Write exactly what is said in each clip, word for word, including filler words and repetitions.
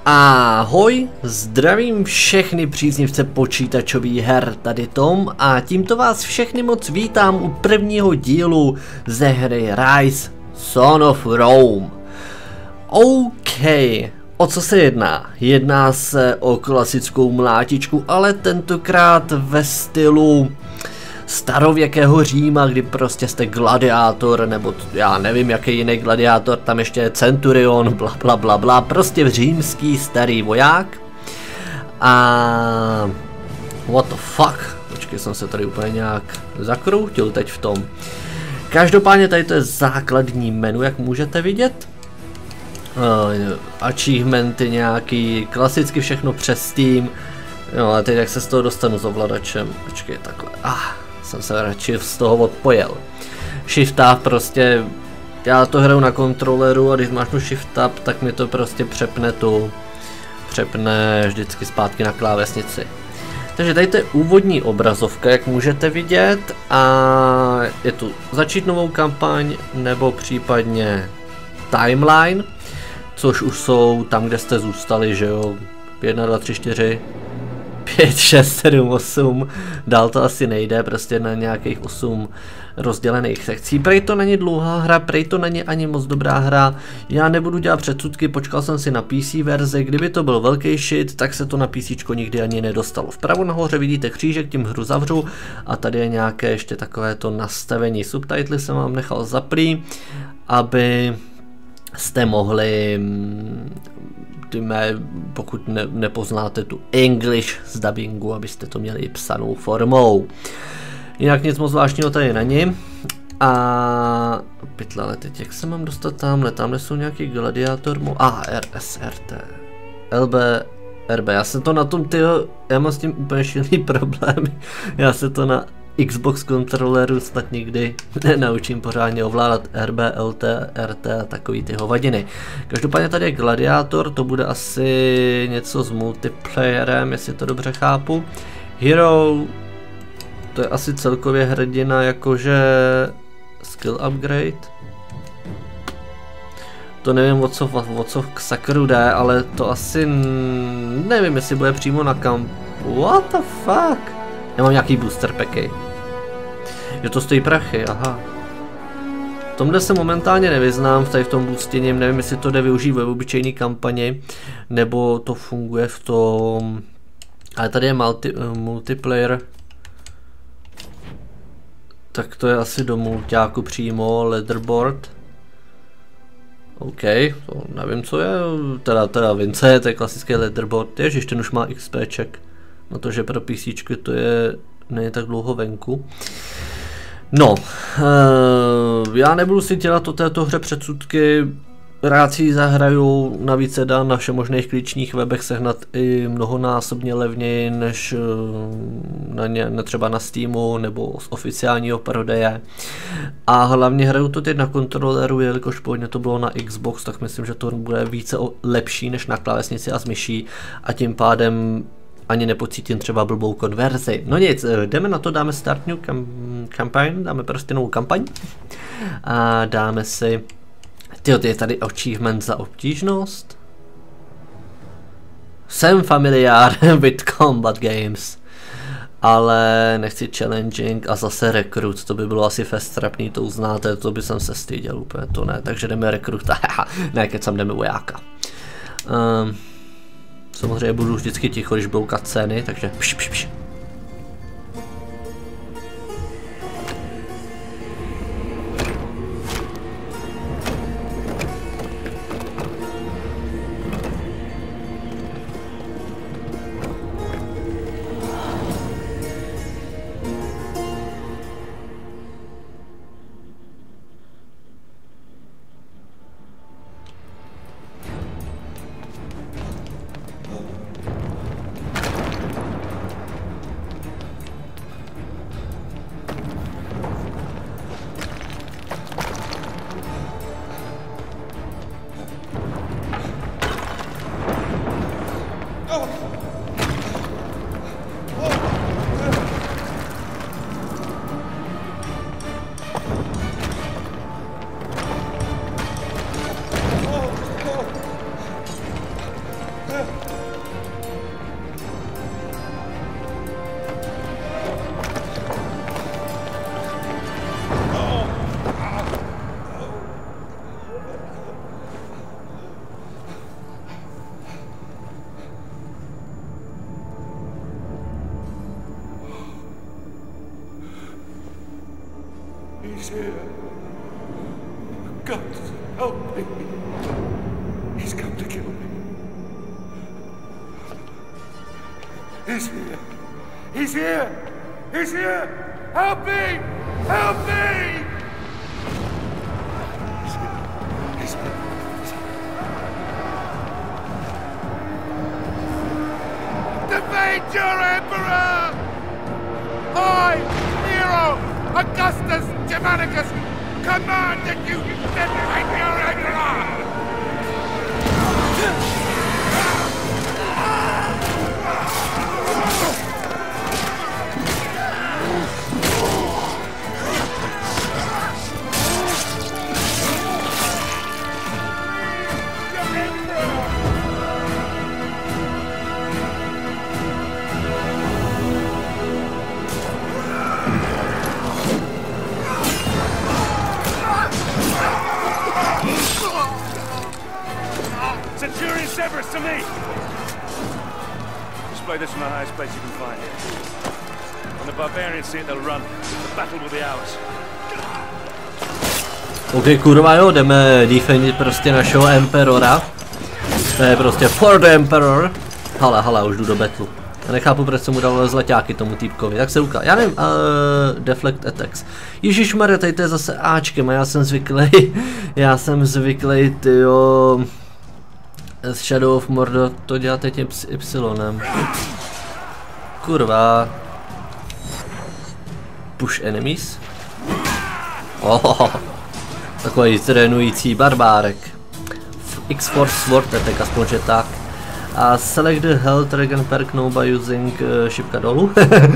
Ahoj, zdravím všechny příznivce počítačových her, tady Tom a tímto vás všechny moc vítám u prvního dílu ze hry Rise Son of Rome. OK, o co se jedná? Jedná se o klasickou mlátičku, ale tentokrát ve stylu starověkého Říma, kdy prostě jste gladiátor, nebo já nevím jaký jiný gladiátor, tam ještě je centurion, bla bla bla bla, prostě římský starý voják. A what the fuck, počkej, jsem se tady úplně nějak zakroutil teď v tom. Každopádně tady to je základní menu, jak můžete vidět. Uh, achievementy nějaký, klasicky všechno přes Steam. Jo, a teď jak se z toho dostanu s ovladačem, počkej, takhle, ah. Jsem se radši z toho odpojil. Shift Tab prostě, já to hraju na kontroleru a když mášnu Shift Tab, tak mi to prostě přepne tu, přepne vždycky zpátky na klávesnici. Takže tady to je úvodní obrazovka, jak můžete vidět, a je tu začít novou kampaň nebo případně timeline, což už jsou tam, kde jste zůstali, že jo, jedna, dva, tři, čtyři. pět, šest, sedm, osm, dál to asi nejde, prostě na nějakých osm rozdělených sekcí. Prej to není dlouhá hra, prej to není ani moc dobrá hra, já nebudu dělat předsudky, počkal jsem si na P C verzi, kdyby to byl velký shit, tak se to na PC nikdy ani nedostalo. Vpravo nahoře vidíte křížek, tím hru zavřu a tady je nějaké ještě takové to nastavení. Subtitly jsem vám nechal zaplý, aby jste mohli, Tyme, pokud ne, nepoznáte tu English z dubbingu, abyste to měli i psanou formou. Jinak nic moc zvláštního tady není. A pytle, ale teď jak se mám dostat tamhle? Tamhle jsou nějaký gladiátor. A ah, R S R T. L B R B. Já jsem to na tom, tyjo, já mám s tím úplně šílený problém. Já se to na Xbox kontroleru snad nikdy nenaučím pořádně ovládat R B, L T, R T a takový ty hovadiny. Každopádně tady je gladiátor, to bude asi něco s multiplayerem, jestli to dobře chápu. Hero, to je asi celkově hrdina, jakože skill upgrade. To nevím, o co, o co k sakru jde, ale to asi nevím, jestli bude přímo na kamp. What the fuck? Já mám nějaký booster packy. Že to stojí prachy, aha. V tomhle se momentálně nevyznám, tady v tom boostěním, nevím, jestli to jde využít ve obyčejné kampani, nebo to funguje v tom, ale tady je multi, uh, multiplayer, tak to je asi do mulťáku přímo, leaderboard. OK, to nevím, co je, teda, teda vím, co je, to je klasický leaderboard, ježiš, ten už má XPček, na to, že pro PCčky to je, není tak dlouho venku. No, uh, já nebudu si dělat o této hře předsudky, rád si ji zahraju, navíc se dá na všemožných klíčních webech sehnat i mnohonásobně levněji než uh, na ně, ne třeba na Steamu nebo z oficiálního prodeje. A hlavně hraju to teď na kontroleru, jelikož původně to bylo na Xbox, tak myslím, že to bude více lepší než na klávesnici a s myší a tím pádem ani nepocítím třeba blbou konverzi. No nic, jdeme na to, dáme start new campaign, dáme prostě novou kampaň a dáme si, tyjo, je tady achievement za obtížnost. Jsem familiár with combat games, ale nechci challenging a zase rekrut, to by bylo asi fest trapný, to uznáte, to by jsem se styděl úplně, to ne, takže jdeme rekruta, ne, kecam, jdeme vojáka. Um, Samozřejmě budu vždycky ticho, když budou cutscény, takže pš, pš, pš. He's here. God, help me. He's come to kill me. He's here. He's here. He's here. Help me. Help me. He's here. He's here. He's here. Defeat your emperor! I, Nero, Augustus Germanicus, command that you defeat your emperor! Centurion Severus, to me! Display this from the highest place you can find. When the barbarians see it, they'll run. The battle will be ours. Ok, kurva jo, jdeme defendit prostě našeho Emperora. To je prostě for the Emperor. Hala, hala, už jdu do betlu. Já nechápu, proč jsem mu dal zlaťáky tomu týpkovi. Tak se ukáže. Já nevím, uh, deflect attacks. Ježišmarja, tady to je zase Ačkem a já jsem zvyklý, já jsem zvyklý, tyjo, z Shadow of Mordor to děláte tím Y. Kurva. Push enemies. Oh, takový zrenující barbárek. X-Force Sword attack, aspoň že tak. A select the health regen perk no by using uh, šipka dolů.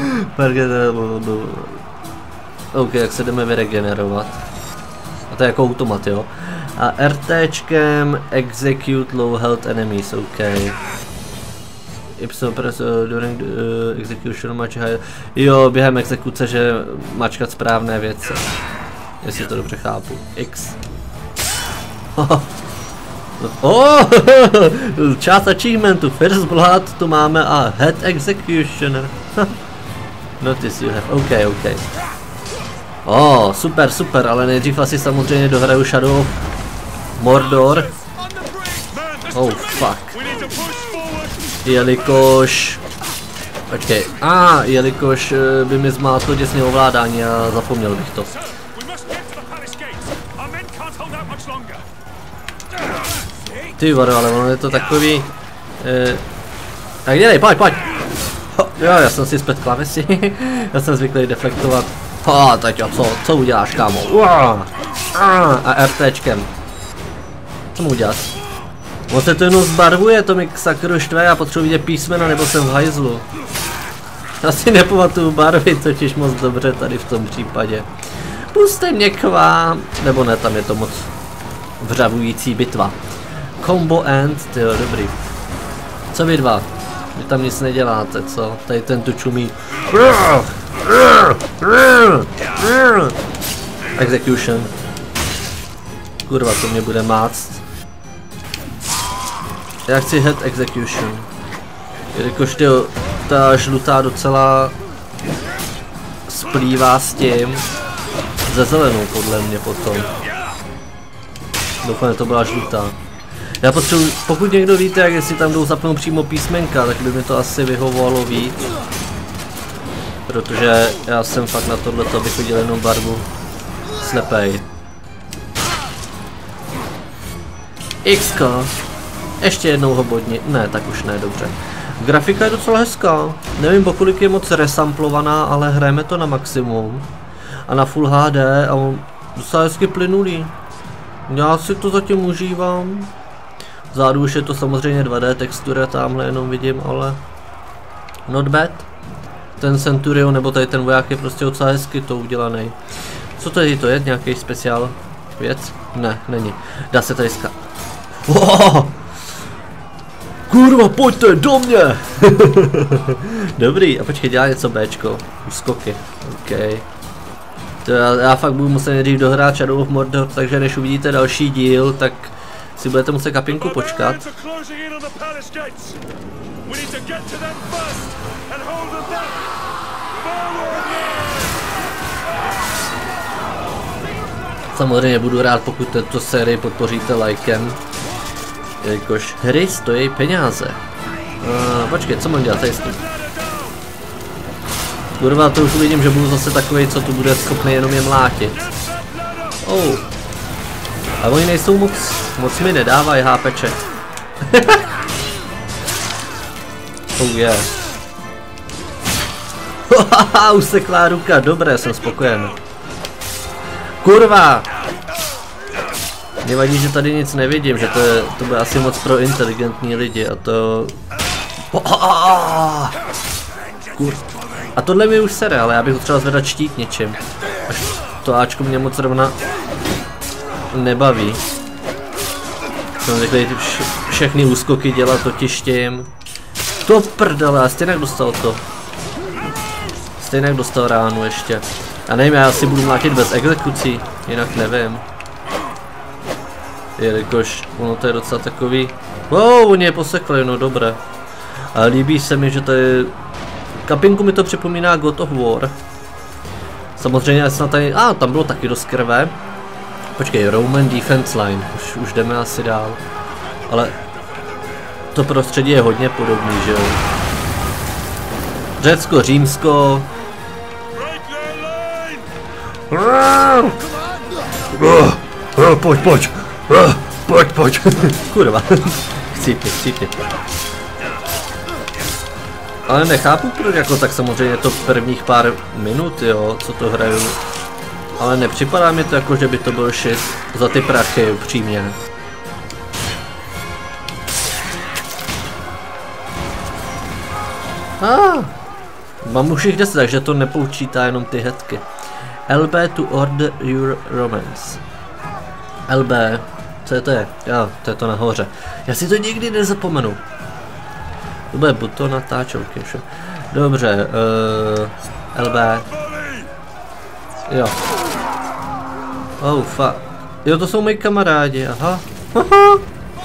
Ok, jak se jdeme vyregenerovat. A to je jako automat, jo. A RTčkem execute low health enemies, ok. Y press uh, during the, uh, execution match high. Jo, během exekuce, že mačkat správné věci. Jestli to dobře chápu. X. Oh, část achievementu, First Blood tu máme a Head Executioner. Notice you have, ok, ok. Oh, super, super, ale nejdřív asi samozřejmě dohraju Shadow of Mordor. Oh, fuck. Jelikož... Počkej, a ah, jelikož by mi zmátlo děsně ovládání a zapomněl bych to. Ty vado, ale ono je to takový... Eh, tak dělej, pojď, pojď! Ho, jo, já jsem si zpět klavesi, já jsem zvyklý deflektovat. Ha, teď jo, co, co uděláš, kámo? Uá, a RTčkem. Co mu uděláš? On se to jenom zbarvuje, to mi sakru štve, já potřebuji vidět písmena, nebo jsem v hajzlu. Asi nepamatuju barvy, totiž moc dobře tady v tom případě. Puste mě k vám, nebo ne, tam je to moc vřavující bitva. Combo end, tyjo, dobrý. Co vy dva? Vy tam nic neděláte, co? Tady ten tu čumí. Execution. Kurva, to mě bude máct. Já chci head execution. Jelikož tyjo, ta žlutá docela splývá s tím. Ze zelenou podle mě potom. Doufám, že to byla žlutá. Já potřebuji, pokud někdo víte, jak jestli tam jdou zapnout přímo písmenka, tak by mi to asi vyhovovalo víc. Protože já jsem fakt na tohleto vychodil jenom barvu slepej. X-ko. Ještě jednou ho bodni. Ne, tak už ne, dobře. Grafika je docela hezká. Nevím, o kolik je moc resamplovaná, ale hrajeme to na maximum. A na Full H D a on docela hezky plynulý. Já si to zatím užívám. Vzadu už je to samozřejmě dva dé textura, tamhle jenom vidím, ale not bad. Ten Centurion nebo tady ten voják je prostě docela hezky to udělaný. Co tady to je? Nějaký speciál věc? Ne, není. Dá se tady ska... Oh! Kurva, pojďte do mě! Dobrý, a počkej, dělá něco Bčko. Úskoky, ok. To já, já fakt budu muset nejdřív dohrát Shadow of Mordor, takže než uvidíte další díl, tak si budete muset kapinku počkat. Samozřejmě budu rád, pokud tuto sérii podpoříte lajkem, jakož hry stojí peníze. Uh, počkej, co mám dělat tady s tím? Kurva, to už vidím, že budu zase takovej, co tu bude schopný jenom je mlátit. Oh. A oni nejsou moc, moc mi nedávají hápeček. Oh yeah. Haha, useklá ruka, dobré, jsem spokojen. Kurva! Mě vadí, že tady nic nevidím, že to, je, to bude asi moc pro inteligentní lidi a to... Kur... A tohle mi už sere, ale já bych ho třeba zvedat štít něčím. Až to Ačko mě moc rovna nebaví. Jsem zvyklý ty vš všechny úskoky dělat totiž tím. To prdele, a stejně dostal to. Stejně dostal ránu ještě. A nevím, já asi budu mlátit bez exekucí, jinak nevím. Jelikož ono to je docela takový... Wow, oni je posekli, no dobré. A líbí se mi, že to je... Kapinku mi to připomíná God of War. Samozřejmě snad tady... A, ah, tam bylo taky dost krve. Počkej, Roman Defense Line, už, už jdeme asi dál. Ale... To prostředí je hodně podobný, že jo? Řecko, Římsko... Uh, uh, pojď, pojď, uh, pojď, pojď, kurva, chcípni, chcípni. Ale nechápu, proč jako tak samozřejmě to prvních pár minut, jo, co to hraju. Ale nepřipadá mi to jako, že by to byl shit za ty prachy, upřímně. Ah, mám už jich deset, takže to nepoučítá jenom ty hetky. L B to order your romance. L B, co je to je? Jo, to je to nahoře. Já si to nikdy nezapomenu. To bude buton natáčelky, že? Dobře, uh, L B. Jo. Oh, fuck. Jo, to jsou moji kamarádi, aha. Haha.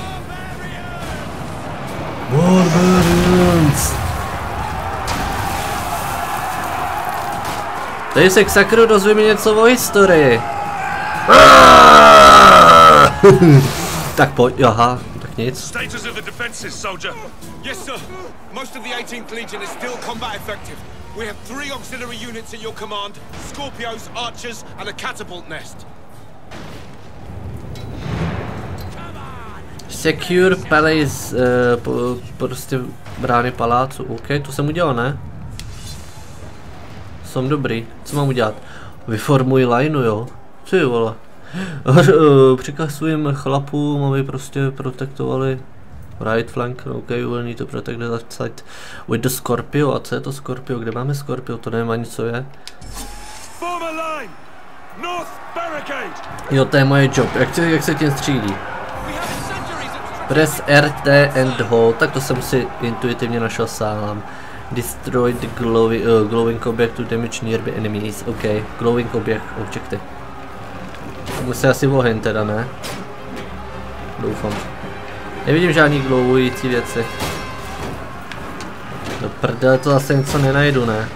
Barbarians. Tady se k sakru dozví mi něco o historii. Tak pojď, aha, tak nic. Status of the defenses, soldier. Yes, sir. Most of the eighteenth Legion is still combat effective. We have three auxiliary units at your command, Scorpios, Archers, and a catapult nest. Secure Palace, uh, po, prostě brány palácu, OK, to jsem udělal, ne? Jsem dobrý, co mám udělat? Vyformuj lineu, jo? Ty vole. Přikaz svým chlapům, aby prostě protektovali right flank, OK, will need to protect the left side with the Scorpio. A co je to Scorpio? Kde máme Scorpio? To nevím ani co je. Jo, to je moje job. Jak se, jak se tím střílí? Press R T and hold, tak to jsem si intuitivně našel sám. Destroy the glowing, uh, glowing object to damage nearby enemies. OK, glowing object, objecty. Musí asi oheň teda, ne? Doufám. Nevidím žádný glowující věci. Do prdele, to zase něco nenajdu, ne?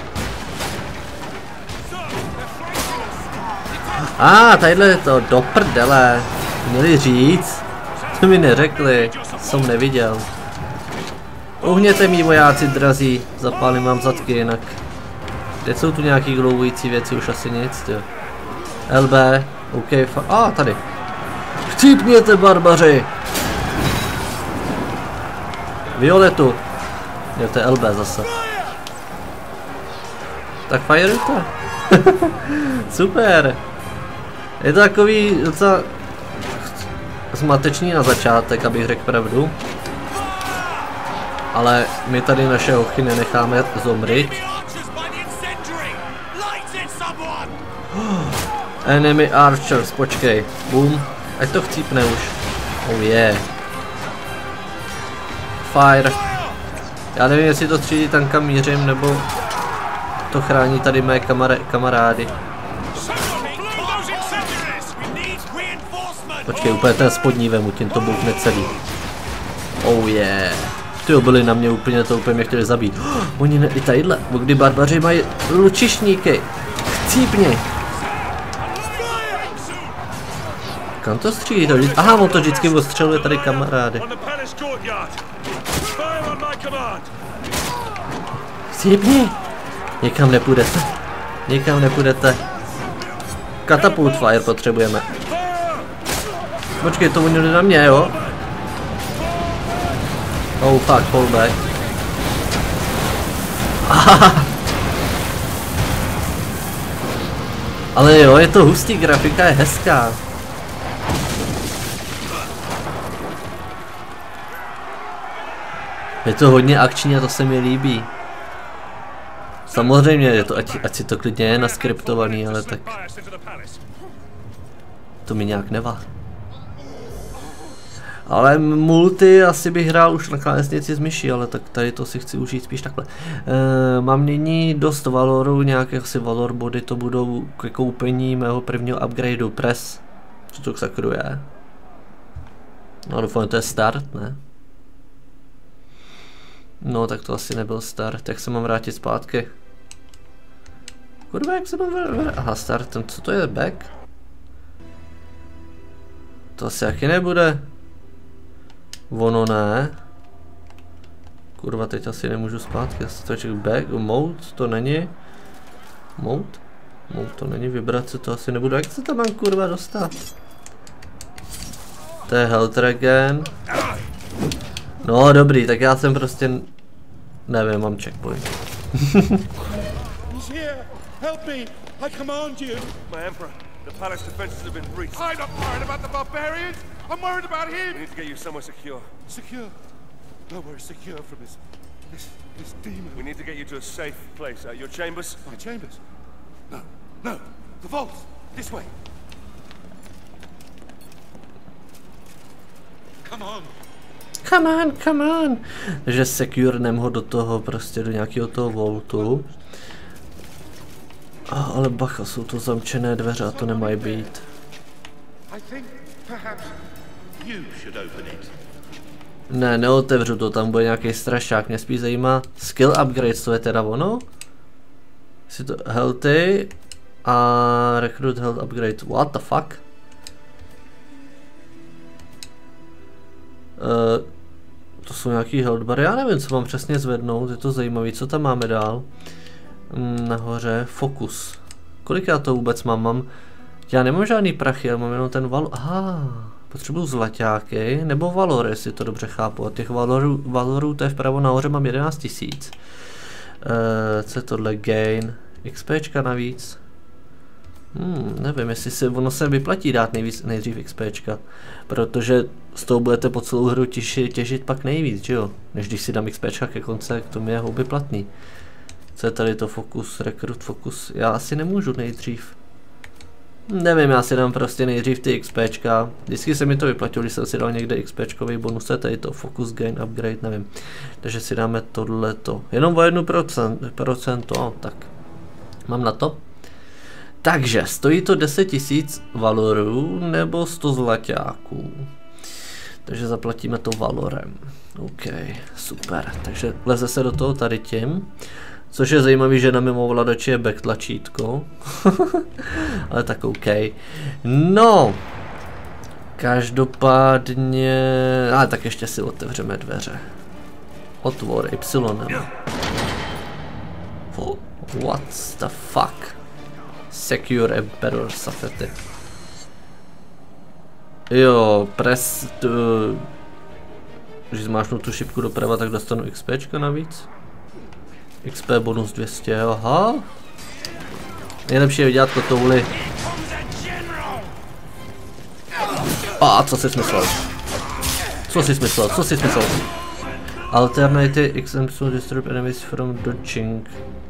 A, ah, tadyhle je to, do prdele. Měli říct? To mi neřekli, jsem neviděl. Uhněte mý vojáci drazí, zapálím vám zadky jinak. Teď jsou tu nějaký glowující věci, už asi nic, jo. L B, OK, fa- a ah, tady. Chcípněte, barbaři! Violetu. Jo, to je L B zase. Tak fireujte. Super. Je to takový docela zmatečný na začátek, abych řekl pravdu. Ale my tady naše hochy nenecháme zomřít. Enemy archers, počkej. Boom. Ať to chcípne už. Oh yeah. Fire. Já nevím, jestli to střílí tam, kam mířím, nebo to chrání tady mé kamar kamarády. Počkej, úplně ten spodní vemu, tím to bouchne celý. Oh yeah. Ty byli na mě úplně, to úplně mě chtěli zabít. Oh, oni ne, i tadyhle, kdy barbaři mají lučišníky. Chcípni. Kam to střílí? To vždy... Aha, on to vždycky ostřeluje tady kamarády. Sjebni! Někam nepůjdete. Někam nepůjdete. Katapult fire potřebujeme. Počkej, to oni jde na mě, jo? Oh fuck, fall back. Ale jo, je to hustý, grafika je hezká. Je to hodně akční a to se mi líbí. Samozřejmě je to, ať, ať si to klidně je naskriptovaný, ale tak... To mi nějak nevá. Ale multi asi bych hrál už na klávesnici s myší, ale tak tady to si chci užít spíš takhle. E, mám nyní dost valorů, nějaké asi valor body, to budou ke koupení mého prvního upgradeu press. Co to sakru je? No doufám, to je start, ne? No tak to asi nebyl start, jak se mám vrátit zpátky? Kurva, jak se mám vrátit? Aha, start, co to je, back? To asi jaký nebude. Ono ne. Kurva, teď asi nemůžu zpátky. Staček back, mode, to není. Mode? Mode to není, vibrace to asi nebudu. Jak se tam mám kurva dostat? To je health regen. No dobrý, tak já jsem prostě... Nevím, mám checkpoint. Help me! I command you! My Emperor, the palace defenses have been breached. I'm not worried about the barbarians! I'm worried about him! We need to get you somewhere secure. Secure? Nowhere secure from this... this... this demon. We need to get you to a safe place. Uh, your chambers? My chambers? No, no! The vaults! This way! Come on! Come on, come on! Takže securnem ho do toho, prostě do nějakého toho vaultu. Ah, ale bacha, jsou to zamčené dveře a to nemají být. Ne, neotevřu to, tam bude nějaký strašák, mě spíš zajímá skill upgrade, to je teda ono? Si to healthy a recruit health upgrade, what the fuck? Uh, to jsou nějaký health bar, já nevím, co mám přesně zvednout, je to zajímavé, co tam máme dál? Nahoře, fokus. Kolik já to vůbec mám? Mám... Já nemám žádný prachy, já mám jenom ten valor. Aha, potřebuju zlaťáky, nebo valor, jestli to dobře chápu. A těch valorů, valorů to je vpravo nahoře mám jedenáct tisíc. Uh, co je tohle? Gain. XPčka navíc. Hmm, nevím, jestli se ono se vyplatí dát nejvíc, nejdřív XPčka. Protože z toho budete po celou hru těži, těžit pak nejvíc, že jo? Než když si dám XPčka ke konce, k tomu je houby platný. Co je tady to fokus, rekrut fokus, já asi nemůžu nejdřív. Nevím, já si dám prostě nejdřív ty XPčka. Vždycky se mi to vyplatilo, když jsem si dal někde XPčkový bonus, tady to focus gain upgrade, nevím. Takže si dáme tohleto, jenom o jedno procento, no, tak mám na to. Takže stojí to deset tisíc valorů nebo sto zlaťáků. Takže zaplatíme to valorem. OK, super, takže leze se do toho tady tím. Což je zajímavý, že na mém ovladači je back tlačítko. Ale tak OK. No. Každopádně... Ale tak ještě si otevřeme dveře. Otvor Y. Oh, what the fuck? Secure Emperor Safety. Jo, press... To... Když zmášnu tu šipku doprava, tak dostanu XPčka navíc. X P bonus dvě stě, aha. Nejlepší je vydělat kotouli. A co jsi smyslel? Co jsi smyslel? Co jsi smyslel? Alternative X M to disturb enemies from dodging.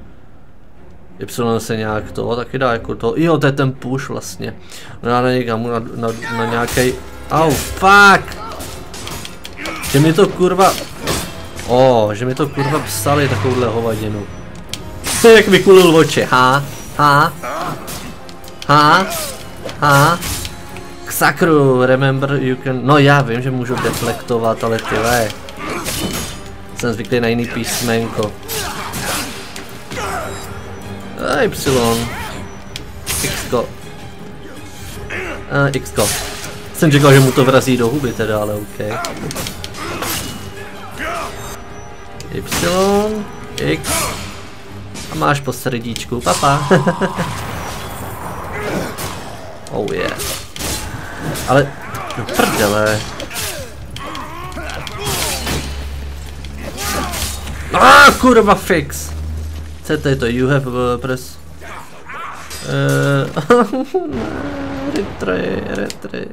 Y se nějak to taky dá jako to. Jo, to je ten push vlastně. Dá na někam, na, na, na nějaký. Au, oh, fuck! Že mi to kurva. O, oh, že mi to kurva psali takovouhle hovadinu. Jak vykulil oči, ha? Ha? Ha? Ha? K sakru, remember you can... No já vím, že můžu deflektovat, ale tyhle. Jsem zvyklý na jiný písmenko. A Y. Xko. A, Xko. Jsem čekal, že mu to vrazí do huby teda, ale OK. Y, X. A máš po srdíčku, papa. Oh yeah. Ale, no prdele. Ah, kurva fix. Co to je to? You have uh, press. Uh, retry, retry.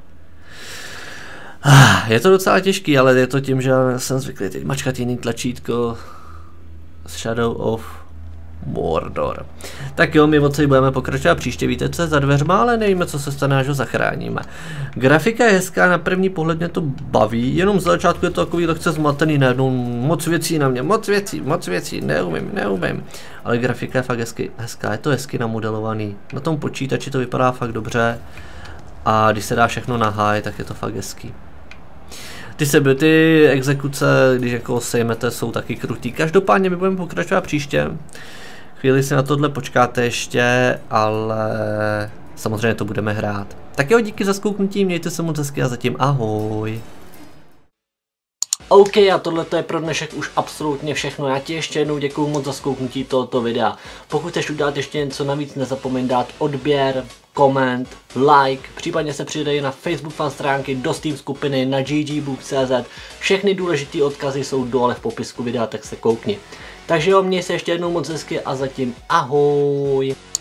Je to docela těžký, ale je to tím, že jsem zvyklý teď mačkat jiný tlačítko. Shadow of Mordor. Tak jo, my od budeme pokračovat příště, víte, co je za dveřma, ale nevíme, co se stane, až ho zachráníme. Grafika je hezká, na první pohled mě to baví, jenom z začátku je to takový lehce zmatený, najednou moc věcí na mě, moc věcí, moc věcí, neumím, neumím. Ale grafika je fakt hezky, hezká, je to hezky namodelovaný, na tom počítači to vypadá fakt dobře a když se dá všechno na high, tak je to fakt hezký. Ty sebe, ty exekuce, když jako sejmete, jsou taky krutý. Každopádně my budeme pokračovat příště. Chvíli si na tohle počkáte ještě, ale samozřejmě to budeme hrát. Tak jo, díky za zkouknutí, mějte se moc hezky a zatím ahoj. OK, a tohle je pro dnešek už absolutně všechno. Já ti ještě jednou děkuju moc za zkouknutí tohoto videa. Pokud chceš udělat ještě něco navíc, nezapomeň dát odběr, koment, like, případně se přidej na Facebook fan stránky, do Steam skupiny, na g g book tečka c z. Všechny důležité odkazy jsou dole v popisku videa, tak se koukni. Takže jo, měj se ještě jednou moc hezky a zatím ahoj.